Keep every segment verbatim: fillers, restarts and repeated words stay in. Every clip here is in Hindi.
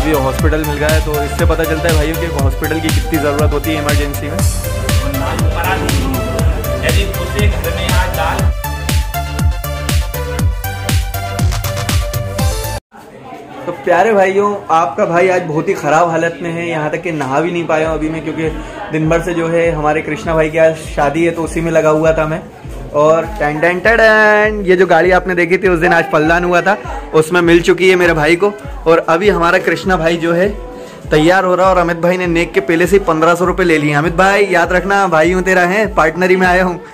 अभी हॉस्पिटल मिल गया है, तो इससे पता चलता है भाइयों कि हॉस्पिटल की कितनी ज़रूरत होती है इमरजेंसी में। तो प्यारे भाइयों, आपका भाई आज बहुत ही ख़राब हालत में है, यहाँ तक कि नहा भी नहीं पाया हूँ अभी मैं, क्योंकि दिन भर से जो है हमारे कृष्णा भाई की आज शादी है, तो उसी में लगा हुआ था मैं। और टैन टैन टैन, ये जो गाड़ी आपने देखी थी उस दिन, आज पल्लान हुआ था, उसमें मिल चुकी है मेरे भाई को। और अभी हमारा कृष्णा भाई जो है तैयार हो रहा है, और अमित भाई ने नेक के पहले से ही पंद्रह सौ रुपये ले लिए। अमित भाई याद रखना, भाई हूँ तेरा, है पार्टनरी में आया हूँ।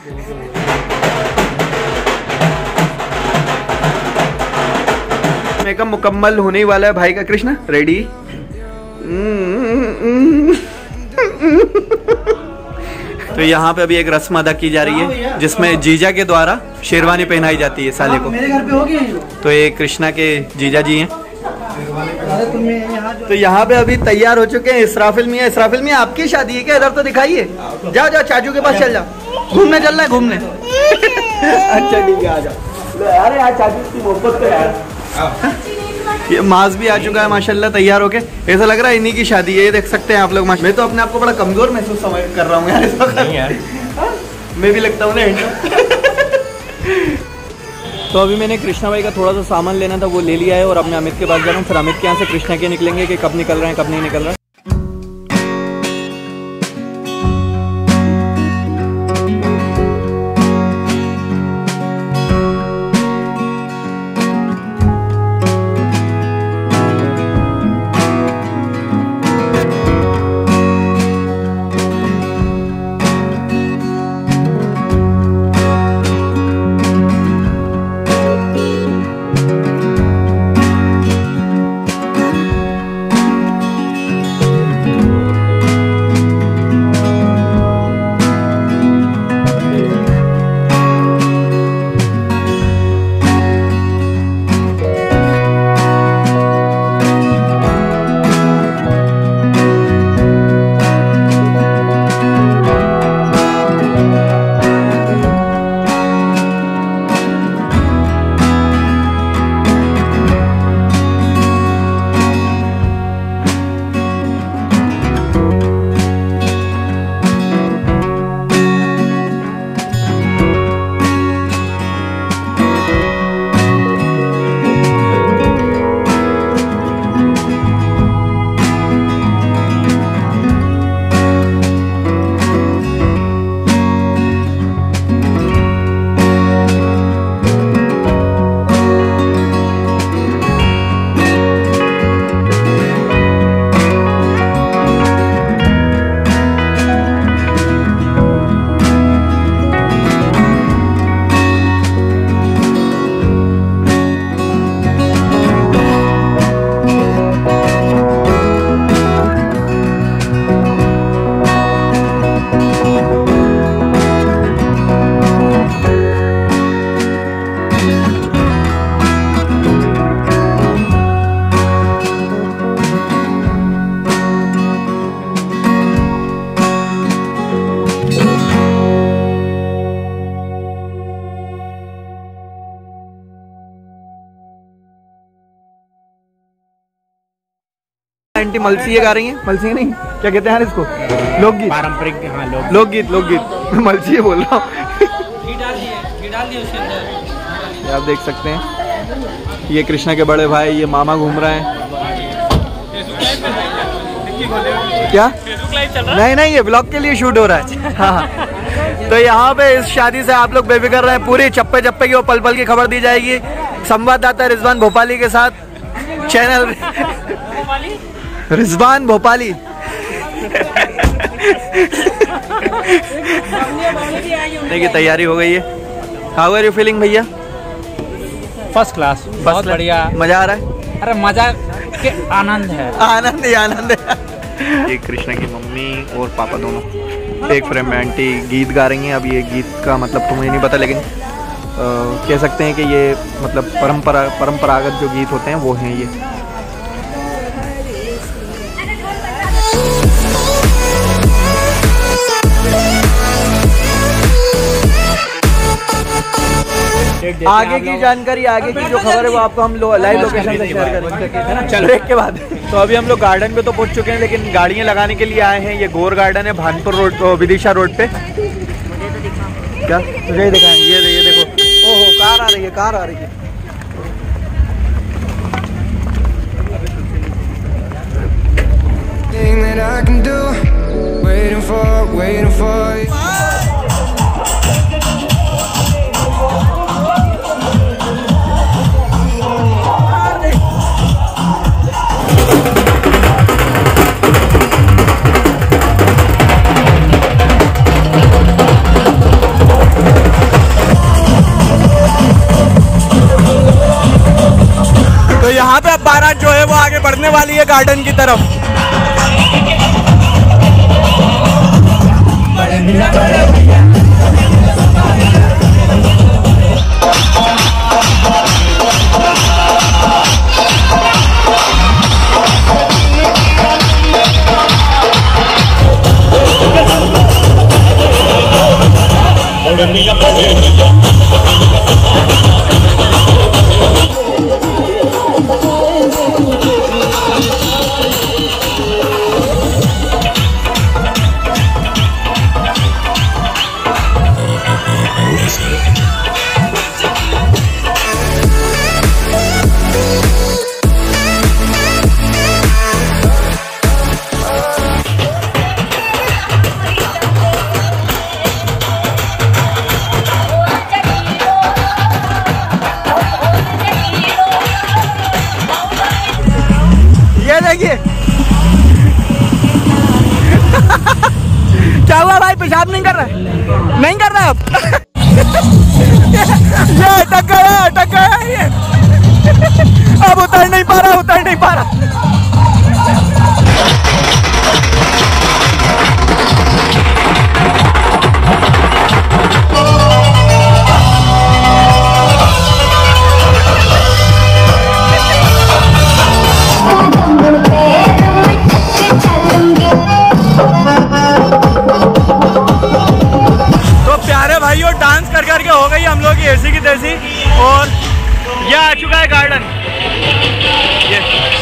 मेकअप मुकम्मल होने ही वाला है भाई का। कृष्णा रेडी? तो यहाँ पे अभी एक रस्म अदा की जा रही है जिसमें जीजा के द्वारा शेरवानी पहनाई जाती है साले को। मेरे घर पे होगी। तो ये कृष्णा के जीजा जी हैं। तो यहाँ पे अभी तैयार हो चुके हैं इसराफिल मियाँ। इसराफिल मियाँ आपकी शादी है क्या? इधर तो दिखाइए। जाओ जाओ चाचू के पास चल जाओ, घूमने चल रहा है घूमने। अच्छा ठीक है, आ जाओ। अरे यार चाचू की मोहब्बत तो यार। ये मास भी आ चुका है माशाल्लाह तैयार होके, ऐसा लग रहा है इन्हीं की शादी है। ये देख सकते हैं आप लोग। मैं तो अपने आप को बड़ा कमजोर महसूस कर रहा हूँ यार इस वक्त। नहीं यार, मैं भी लगता हूँ ना। तो अभी मैंने कृष्णा भाई का थोड़ा सा सामान लेना था, वो ले लिया है, और अब मैं अमित के पास जा रहा हूँ। फिर अमित के यहाँ से कृष्णा के निकलेंगे कि कब निकल रहे हैं कब नहीं निकल रहा है। आंटी मलसी गा रही हैं। मलसी नहीं, क्या कहते हैं इसको? लोकगीत, पारंपरिक। हाँ, लोकगीत लोकगीत मैं मलसी बोल रहा हूँ। आप देख सकते हैं ये कृष्णा के बड़े भाई, ये मामा घूम रहे हैं। क्या? नहीं नहीं, ये ब्लॉग के लिए शूट हो रहा है। हाँ, तो यहाँ पे इस शादी से आप लोग बेफिक्र रहे, पूरी चप्पे चप्पे की और पल पल की खबर दी जाएगी संवाददाता रिजवान भोपाली के साथ। चैनल रिजवान भोपाली। देखिए तैयारी हो गई है। हाउ आर यू फीलिंग भैया? फर्स्ट क्लास, बहुत बढ़िया। मजा आ रहा है? अरे मजा के आनंद है, आनंद ही आनंद है। ये कृष्णा की मम्मी और पापा दोनों एक फ्रेम में आंटी गीत गा रही हैं। अब ये गीत का मतलब तो मुझे नहीं पता, लेकिन आ, कह सकते हैं कि ये मतलब परंपरा परंपरागत जो गीत होते हैं वो हैं ये। आगे की जानकारी, आगे की जो खबर है वो आपको हम लाइव लोकेशन से शेयर करेंगे। चलो ब्रेक के बाद। तो अभी हम लोग गार्डन पे तो पहुंच चुके हैं, लेकिन गाड़ियां लगाने के लिए आए हैं। ये गोर गार्डन है, भानपुर रोड, विदिशा रोड पे। क्या मुझे दिखाएं, ये ये देखो, ओहो कार आ रही है, कार आ रही है। तो यहाँ पे अब बारात जो है वो आगे बढ़ने वाली है गार्डन की तरफ। क्या हुआ भाई, पेशाब नहीं कर रहा? नहीं कर रहा अब? ये अटक गया, अटक गया ये। अब उतर नहीं पा रहा, उतर नहीं पा रहा। डांस कर करके हो गई हम लोग की ऐसी की तैसी, और यह आ चुका है गार्डन। ये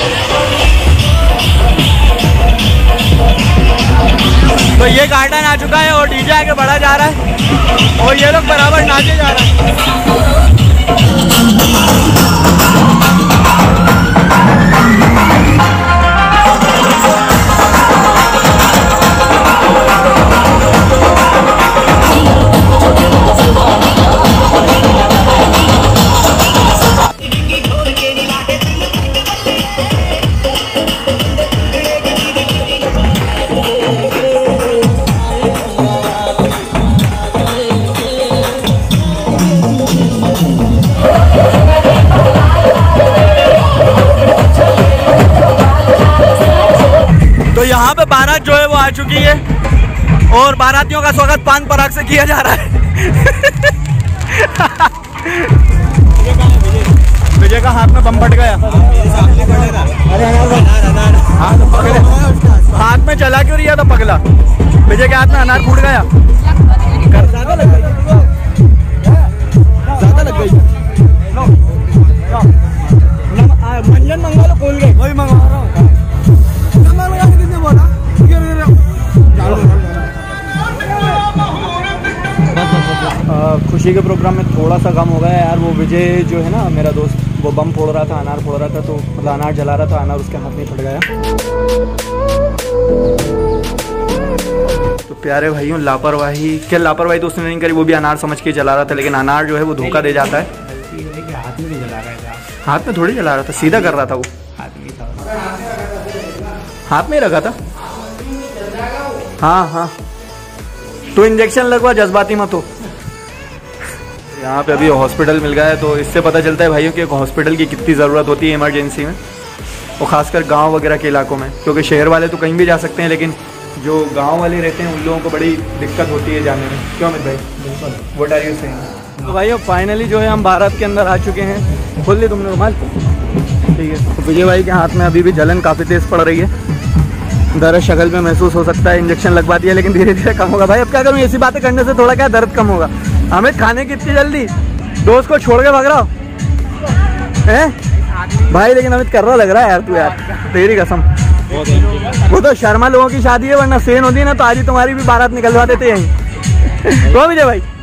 तो ये गार्डन आ चुका है और डीजे आगे बढ़ा जा रहा है और ये लोग बराबर नाचे जा रहे हैं। तो यहाँ पे बारात जो है वो आ चुकी है और बारातियों का स्वागत पान पराग से किया जा रहा है। विजय का हाथ में बम फट गया। हाथ में चला क्यों रिया था पगला? विजय के हाथ में अनार फूट गया। ज्यादा लग गई, ज्यादा लग गई। मंजन मंगा लो, खोल गए वही मंगवा रहा हूँ। खुशी के प्रोग्राम में थोड़ा सा कम हो गया यार। वो विजय जो है ना मेरा दोस्त, वो बम फोड़ रहा था, अनार फोड़ रहा था, तो मतलब अनार जला रहा था, अनार उसके हाथ में फट गया। तो प्यारे भाइयों, लापरवाही क्या, लापरवाही तो उसने नहीं करी, वो भी अनार समझ के जला रहा था, लेकिन अनार जो है वो धोखा दे जाता है। हाथ में नहीं जला रहा था, हाथ में थोड़ी जला रहा था, सीधा कर रहा था वो, हाथ में ही रखा था। हाँ हाँ, तो इंजेक्शन लगवा, जज्बाती मत हो। यहाँ पे अभी हॉस्पिटल मिल गया है, तो इससे पता चलता है भाइयों कि हॉस्पिटल की कितनी ज़रूरत होती है इमरजेंसी में, और ख़ासकर गांव वगैरह के इलाकों में, क्योंकि शहर वाले तो कहीं भी जा सकते हैं, लेकिन जो गांव वाले रहते हैं उन लोगों को बड़ी दिक्कत होती है जाने में। क्यों अमित भाई? बिल्कुल, व्हाट आर यू सेइंग? तो भाइयों फाइनली जो है हम भारत के अंदर आ चुके हैं। खोल ली तुमने रुमाल? ठीक है। तो विजय भाई के हाथ में अभी भी जलन काफ़ी तेज़ पड़ रही है, दर्द शक्ल में महसूस हो सकता है। इंजेक्शन लगवा दिया लेकिन धीरे धीरे कम होगा। भाई अब क्या करूँ, ऐसी बातें करने से थोड़ा क्या दर्द कम होगा। हमें खाने की इतनी जल्दी दोस्त को छोड़ के भाग रहा हो हैं भाई? लेकिन अमित कर रहा लग रहा है यार तू यार, तेरी कसम। वो तो शर्मा लोगों की शादी है, वरना सेन होती है ना तो आज ही तुम्हारी भी बारात निकलवा देते यहीं। वो विजय भाई,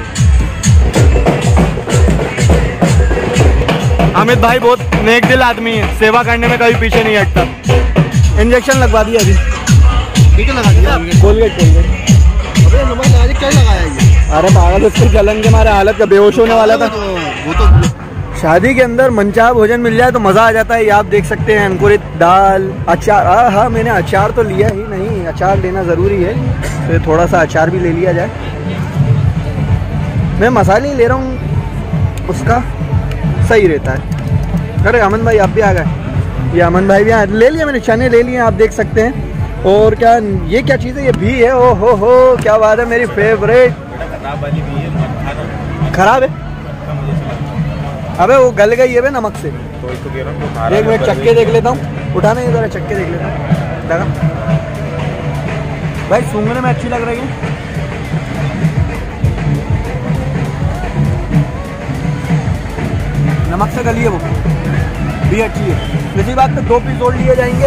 अमित भाई बहुत नेक दिल आदमी है, सेवा करने में कभी पीछे नहीं हटता। इंजेक्शन लगवा दिया अभी, लगा दिया कोलगेट कोलगेट। क्या लगाया ये? अरे पागल, उसके जलन के मारे हालत का बेहोश होने वाला था। वो तो शादी के अंदर मनचाहा भोजन मिल जाए तो मज़ा आ जाता है। ये आप देख सकते हैं, अंकुरित दाल, अचार। हाँ हाँ मैंने अचार तो लिया ही नहीं, अचार लेना ज़रूरी है, तो थोड़ा सा अचार भी ले लिया जाए। मैं मसाले ही ले रहा हूँ, उसका सही रहता है। अरे अमन भाई आप भी आ गए। ये अमन भाई भी आ ले लिया मैंने, चने ले लिए आप देख सकते हैं। और क्या ये क्या चीज़ है? ये भी है। ओ हो हो क्या बात है, मेरी फेवरेट। खराब है? अबे वो गल गई है बे नमक से। एक मिनट चक्के देख लेता हूँ, उठाना ये जरा, चक्के देख लेता हूँ। लगा भाई, सूंघने में अच्छी लग रही है। नमक से गली है वो भी अच्छी है। इसी बात पे दो पीस और लिए जाएंगे।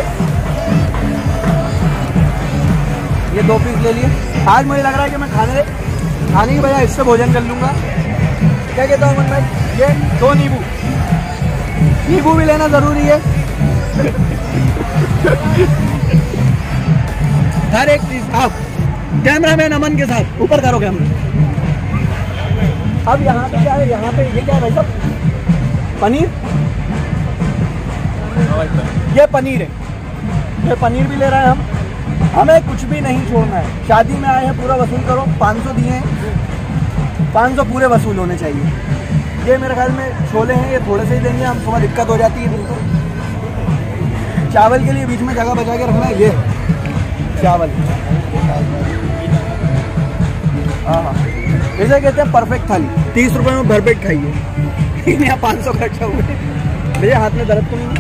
ये दो पीस ले लिए। आज मुझे लग रहा है कि मैं खाने खाने की बजाय इससे भोजन कर लूँगा। क्या कहता हूँ अमन भाई? ये दो नींबू, नींबू भी लेना ज़रूरी है। हर एक चीज़। आप कैमरा मैन अमन के साथ ऊपर करो कैमरा। अब यहाँ पे क्या है? यहाँ पे ये क्या है भाई साहब? पनीर। ये पनीर है, ये पनीर भी ले रहे हैं हम। हमें कुछ भी नहीं छोड़ना है। शादी में आए हैं, पूरा वसूल करो। पाँच सौ दिए हैं, पाँच सौ पूरे वसूल होने चाहिए। ये मेरे ख्याल में छोले हैं, ये थोड़े से ही देंगे हम, थोड़ा दिक्कत हो जाती है बिल्कुल। चावल के लिए बीच में जगह बचा के रखना है। ये चावल, हाँ हाँ, इसे कहते हैं परफेक्ट थाली। तीस रुपए में भरपेट खाइए। यहाँ पाँच सौ खर्चा हुए। भैया हाथ में दर्द तो नहीं?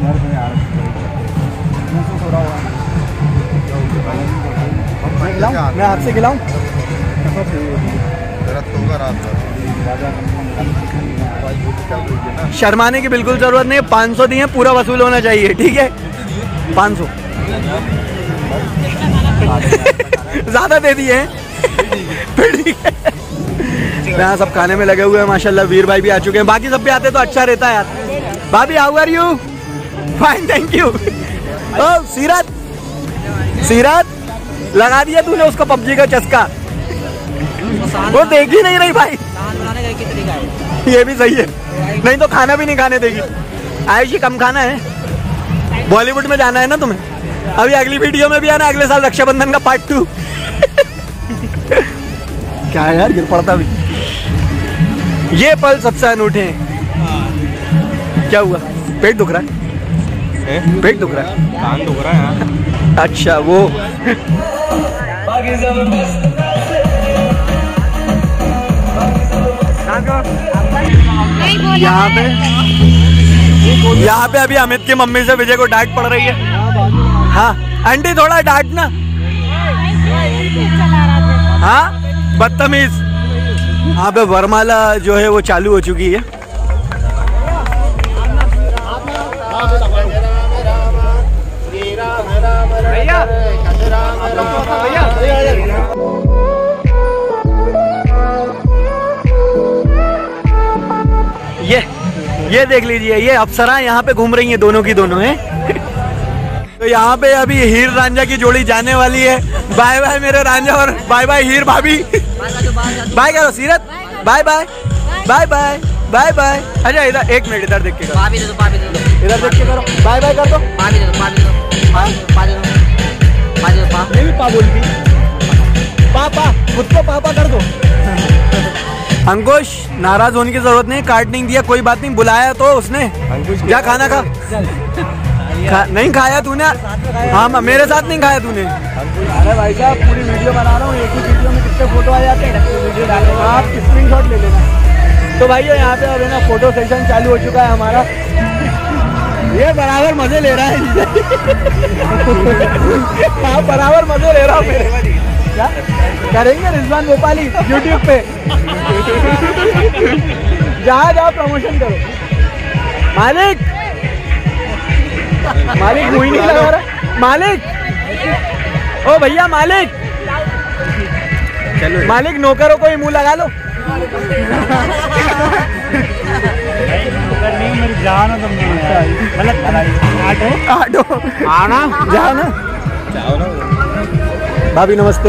मैं हाथ से खिलाऊँ? शर्माने की बिल्कुल जरूरत नहीं है। पाँच सौ दिए, पूरा वसूल होना चाहिए, ठीक है? पाँच सौ ज्यादा दे दिए हैं। ठीक है, यहाँ सब खाने में लगे हुए हैं माशाल्लाह। वीर भाई भी आ चुके हैं, बाकी सब भी आते तो अच्छा रहता है यार। भाभी how are you? Fine thank you. ओ सीरत, सीरत लगा दिया तूने उसको पबजी का चस्का। वो देख ही नहीं रही भाई। ये भी सही है, नहीं तो खाना भी नहीं खाने देगी। आयुषी कम खाना है। बॉलीवुड में जाना है ना तुम्हें? अभी अगली वीडियो में भी आना, अगले साल रक्षाबंधन का पार्ट टू। क्या है यार, गिर पड़ता भी। ये पल सबसे अनूठे हैं। क्या हुआ? पेट दुख रहा है? पेट दुख रहा है? कान दुख रहा है। अच्छा वो यहाँ पे यहाँ पे अभी अमित की मम्मी से विजय को डांट पड़ रही है। हाँ आंटी थोड़ा डांटना। हाँ बदतमीज। यहाँ पे वरमाला जो है वो चालू हो चुकी है। ये ये देख लीजिए, ये अप्सरा यहाँ पे घूम रही हैं, दोनों की दोनों हैं। तो यहाँ पे अभी हीर रांझा की जोड़ी जाने वाली है। बाय बाय मेरे रांझा और बाय बाय हीर भाभी। बाय करो Seerat, bye bye bye bye bye bye. अच्छा इधर एक मिनट, इधर देख के करो, इधर देख के करो, बाय बाय कर दो। ये भी पा बोलती, पापा खुद को पापा कर दो। अंकुश नाराज होने की जरूरत नहीं, कार्ड नहीं दिया कोई बात नहीं, बुलाया तो उसने। क्या खाना खा, खा नहीं खाया तूने? हाँ मेरे साथ नहीं खाया तूने? अरे भाई साहब पूरी वीडियो बना रहा हूँ, एक ही वीडियो में कितने फोटो आ जाते हैं, आप स्क्रीनशॉट ले लेना। तो भाई यहाँ पे अब है ना फोटो सेशन चालू हो चुका है हमारा। ये बराबर मजे ले रहा है। हाँ बराबर मजे ले रहा हूँ मेरे। क्या करेंगे रिजवान भोपाली यूट्यूब पे। जहाँ जाओ प्रमोशन करो। मालिक मालिक मुँह ही नहीं लगा रहा। मालिक ओ भैया मालिक चलो मालिक नौकरों को ही मुँह लगा लो। आटो आना जाओ ना जाओ ना। भाभी नमस्ते।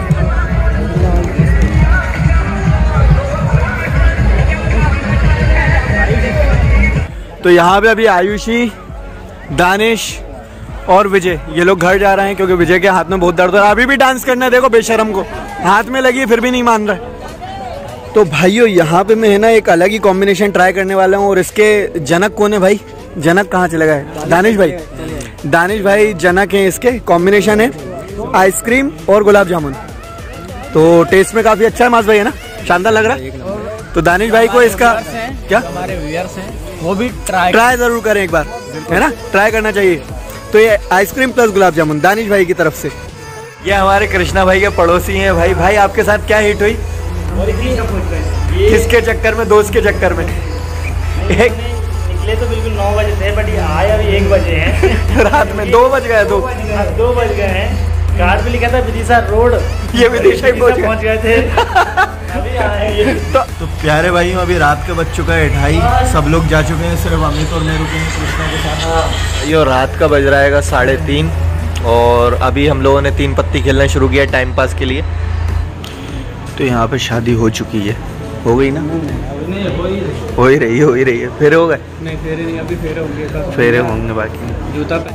तो यहाँ पे अभी आयुषी, दानिश और विजय ये लोग घर जा रहे हैं क्योंकि विजय के हाथ में बहुत दर्द हो रहा है। अभी भी डांस करना है, देखो बेशरम को हाथ में लगी फिर भी नहीं मान रहा है। तो भाइयों यहाँ पे मैं है ना एक अलग ही कॉम्बिनेशन ट्राई करने वाला हूँ। और इसके जनक कौन है भाई? जनक कहाँ चला गया है? दानिश भाई। दानिश भाई जनक है। इसके कॉम्बिनेशन है आइसक्रीम और गुलाब जामुन। तो टेस्ट में काफी अच्छा है मास भाई, है ना? शानदार लग रहा है। तो दानिश भाई को इसका क्या हमारे व्यूअर्स हैं वो भी ट्राई ट्राई जरूर करें एक बार, है ना? ट्राई करना चाहिए। तो ये आइसक्रीम प्लस गुलाब जामुन दानिश भाई की तरफ से। ये हमारे कृष्णा भाई के पड़ोसी हैं। भाई भाई आपके साथ क्या हिट हुई? किसके चक्कर में? दोस्त के चक्कर में? एक निकले तो बिल्कुल नौ बजे थे बट ये आए अभी एक बजे हैं। रात में दो बज गए। दो दो बज गए हैं। कार्ड पे लिखा था विदिशा रोड, ये विदिशा ही पहुंच पहुंच गए थे। अभी आए ये। तो, तो प्यारे भाइयों अभी रात का बज चुका है ढाई। सब लोग जा चुके हैं, सिर्फ अमित और मैं रुके हैं कृष्णा के साथ। ये रात का बज रहा है साढ़े तीन और अभी हम लोगों ने तीन पत्ती खेलना शुरू किया टाइम पास के लिए। तो यहाँ पे शादी हो चुकी है। हो गई ना? हो ही रही है हो ही रही है। फेरे हो गए? नहीं फेरे नहीं, अभी फेरे होंगे। फेरे होंगे बाकी। जूता पे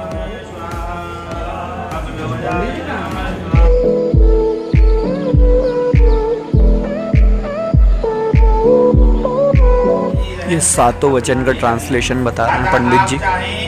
ये सातों वचन का ट्रांसलेशन बता रहे हैं पंडित जी।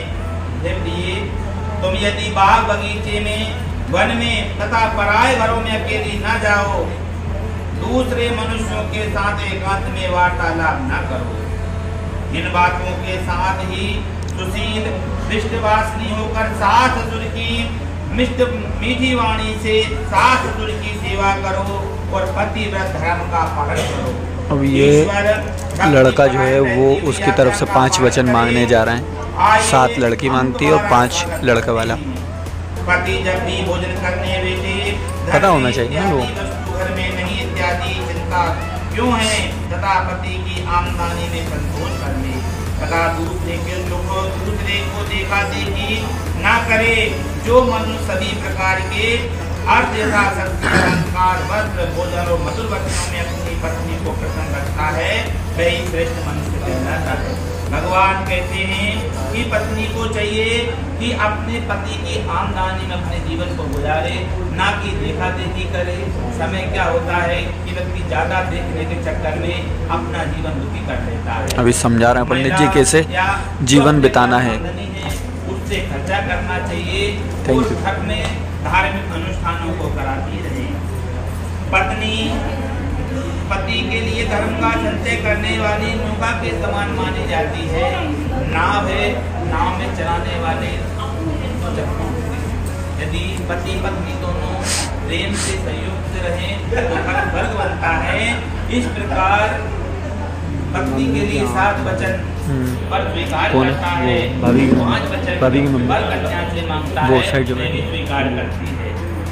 तुम यदि बाग बगीचे में, वन में तथा पराये घरों में अकेली न जाओ, दूसरे मनुष्यों के साथ एकांत में वार्तालाप न करो। इन बातों के साथ ही सुशील दृष्टवासिनी होकर सास ससुर की मिष्ट मीठी वाणी से सास ससुर की सेवा करो और पतिव्रत धर्म का पालन करो। अब ये लड़का जो है वो उसकी तरफ से पांच वचन मांगने जा रहे हैं। सात लड़की मांगती है और पांच लड़का वाला। पति जब भी भोजन करने बैठे पता होना चाहिए ना लोग। घर में नहीं इत्यादि चिंता क्यों है तथा पति की आमदनी में संतोष करने तथा दूसरे के लोगों दूसरे को देखा देखी न करे। जो मनुष्य सभी प्रकार के अर्थ यथा शक्ति अलंकार वस्त्र भोजन और मधुर वचनों में अपनी पत्नी को प्रसन्न रखता है वही श्रेष्ठ मनुष्य कहलाता है। भगवान कहते हैं कि पत्नी को चाहिए कि अपने पति की आमदनी में अपने जीवन को गुजारे, ना कि देखा देखी करे। समय क्या होता है कि व्यक्ति ज्यादा देखने के चक्कर में अपना जीवन दुखी कर देता है। अभी समझा रहे हैं पंडित जी कैसे जीवन बिताना है। उससे खर्चा करना चाहिए Thank और you. घर में धार्मिक अनुष्ठानों को कराती रहे। पत्नी पति के लिए धर्म का संचय करने वाली नौका के समान मानी जाती है। नाव है, नाव में चलाने वाले। यदि पति पत्नी दोनों प्रेम से सहयोग से रहें तो घर वर्ग बनता है। इस प्रकार पत्नी के लिए सात वचन पर स्वीकार करता है, पांच वचन पर कन्या से मांगता है, स्वीकार करती है।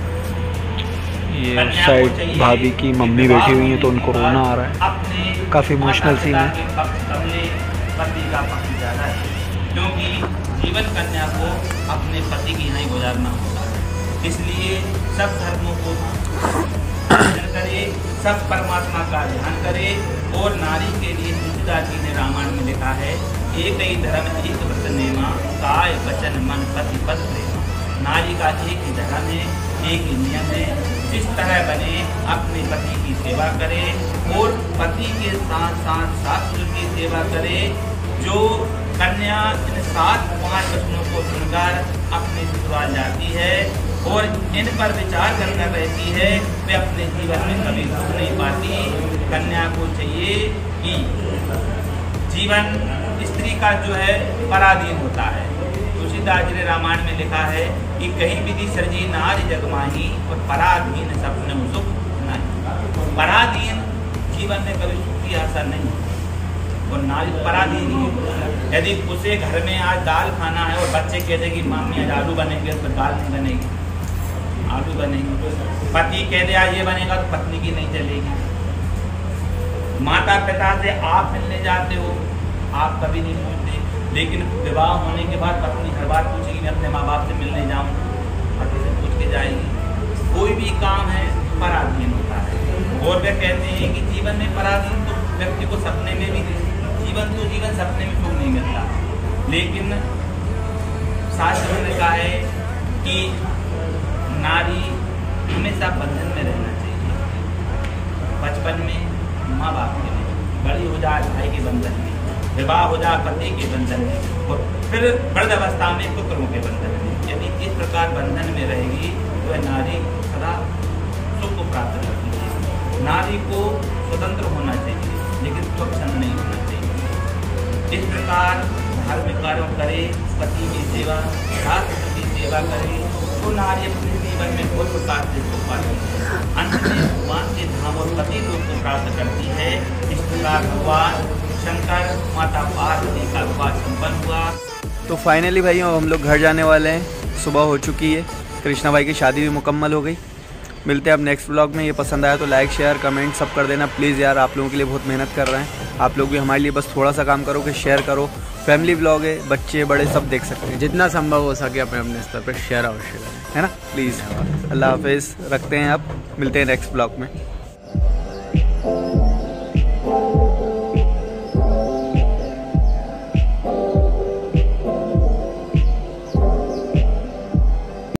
ये साइड भाभी की मम्मी बैठी हुई है तो उनको रोना आ रहा है। काफी इमोशनल सीन है। पति का पक्ष ज्यादा है क्योंकि जीवन कन्या को अपने पति की यहाँ गुजारना होता है। इसलिए सब धर्मों को करे, सब परमात्मा का ध्यान करे। और नारी के लिए तुलसीदास जी ने रामायण में लिखा है एक ही धर्म एक व्रत नेमा, काय वचन मन पति पद प्रेमा। नारी का एक ही धर्म है, एक ही नियम है। जिस तरह बने अपने पति की सेवा करे और पति के साथ साथ सासुर की सेवा करे। जो कन्या इन सात पांच वचनों को सुनकर अपने ससुराल जाती है और इन पर विचार करकर रहती है, वे अपने जीवन में कभी दुख नहीं पाती। कन्या को चाहिए कि जीवन स्त्री का जो है पराधीन होता है। तुलसीदास जी ने रामायण में लिखा है कि कहीं विधि सर्जी नारी जगमाही और पराधीन सपने सुख नहीं। पराधीन जीवन में कभी सुख की आशा नहीं। और नारी पराधी नहीं है। यदि उसे घर में आज दाल खाना है और बच्चे कहते कि मम्मी आज आलू बनेंगे तो दाल नहीं बनेगी, आलू बनेगी। पति कह दे आज ये बनेगा तो पत्नी की नहीं चलेगी। माता पिता से आप मिलने जाते हो, आप कभी नहीं पूछते, लेकिन विवाह होने के बाद पत्नी हर बार पूछेगी मैं अपने माँ बाप से मिलने जाऊँ, पति से पूछ के जाएगी। कोई भी काम है पराधीन होता है। और वे कहते हैं कि जीवन में पराधीन तो व्यक्ति को सपने में भी, जीवन तो जीवन सपने में क्यों नहीं मिलता, लेकिन शास्त्र ने कहा है कि नारी हमेशा बंधन में रहना चाहिए। बचपन में माँ बाप के में, बड़ी हो जाए भाई के बंधन में, विवाह हो जाए पति के बंधन में, और फिर वृद्धावस्था में पुत्रों के बंधन में। यदि इस प्रकार बंधन में रहेगी तो वह नारी सदा सुख को प्राप्त करती है। नारी को स्वतंत्र होना चाहिए, लेकिन स्वच्छंद नहीं होना चाहिए। इस प्रकार धार्मिक कार्यों करे, पति की सेवा, राष्ट्र की सेवा करे, तो नारी अपने जीवन में बहुत प्रकार से सुख पाती है। अंत में भगवान के धाम और पति लोग को प्राप्त करती है। इस प्रकार भगवान शंकर माता पार्वती का विवाह संपन्न हुआ। तो फाइनली भाइयों हम लोग घर जाने वाले हैं, सुबह हो चुकी है, कृष्णा भाई की शादी भी मुकम्मल हो गई। मिलते हैं अब नेक्स्ट व्लॉग में। ये पसंद आया तो लाइक शेयर कमेंट सब कर देना प्लीज़ यार, आप लोगों के लिए बहुत मेहनत कर रहे हैं। आप लोग भी हमारे लिए बस थोड़ा सा काम करो कि शेयर करो। फैमिली व्लॉग है, बच्चे बड़े सब देख सकते हैं, जितना संभव हो सके अपने अपने स्तर पर शेयर अवश्य करें, है ना प्लीज़। अल्लाह हाफिज़, रखते हैं अब, मिलते हैं नेक्स्ट व्लॉग में।